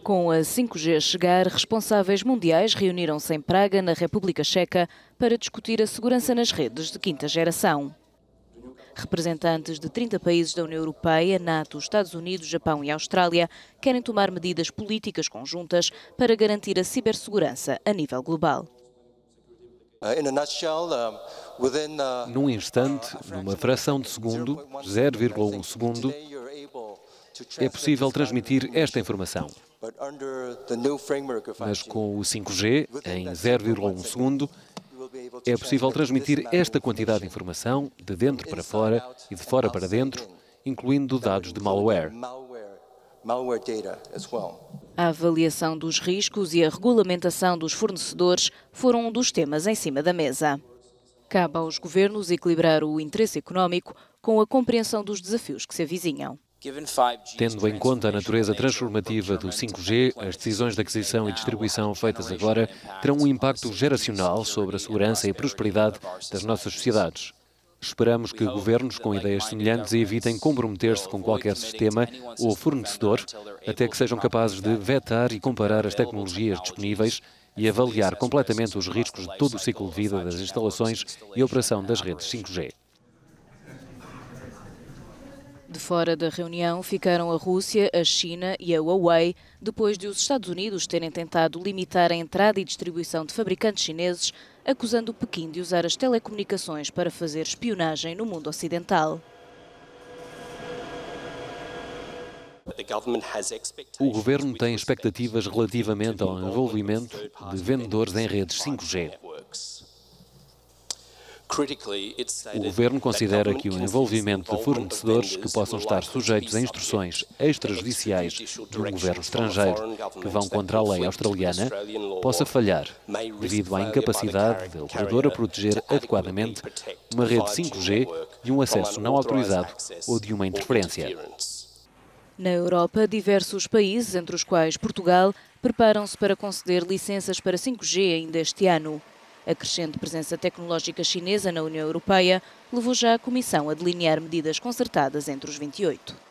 Com a 5G a chegar, responsáveis mundiais reuniram-se em Praga, na República Checa, para discutir a segurança nas redes de quinta geração. Representantes de 30 países da União Europeia, NATO, Estados Unidos, Japão e Austrália querem tomar medidas políticas conjuntas para garantir a cibersegurança a nível global. Num instante, numa fração de segundo, 0,1 segundo, é possível transmitir esta informação. Mas com o 5G, em 0,1 segundo, é possível transmitir esta quantidade de informação de dentro para fora e de fora para dentro, incluindo dados de malware. A avaliação dos riscos e a regulamentação dos fornecedores foram um dos temas em cima da mesa. Cabe aos governos equilibrar o interesse económico com a compreensão dos desafios que se avizinham. Tendo em conta a natureza transformativa do 5G, as decisões de aquisição e distribuição feitas agora terão um impacto geracional sobre a segurança e a prosperidade das nossas sociedades. Esperamos que governos com ideias semelhantes evitem comprometer-se com qualquer sistema ou fornecedor, até que sejam capazes de vetar e comparar as tecnologias disponíveis e avaliar completamente os riscos de todo o ciclo de vida das instalações e operação das redes 5G. De fora da reunião ficaram a Rússia, a China e a Huawei, depois de os Estados Unidos terem tentado limitar a entrada e distribuição de fabricantes chineses, acusando Pequim de usar as telecomunicações para fazer espionagem no mundo ocidental. O governo tem expectativas relativamente ao envolvimento de vendedores em redes 5G. O governo considera que o envolvimento de fornecedores que possam estar sujeitos a instruções extrajudiciais de um governo estrangeiro que vão contra a lei australiana possa falhar, devido à incapacidade da operadora proteger adequadamente uma rede 5G de um acesso não autorizado ou de uma interferência. Na Europa, diversos países, entre os quais Portugal, preparam-se para conceder licenças para 5G ainda este ano. A crescente presença tecnológica chinesa na União Europeia levou já a Comissão a delinear medidas concertadas entre os 28.